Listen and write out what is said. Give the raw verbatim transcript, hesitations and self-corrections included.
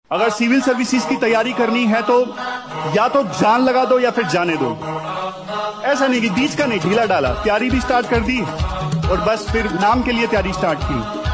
अगर civil services की तैयारी करनी है तो या तो जान लगा दो या फिर जाने दो। ऐसा नहीं कि बीच का नहीं ढीला डाला, तैयारी भी स्टार्ट कर दी और बस फिर नाम के लिए तैयारी स्टार्ट की।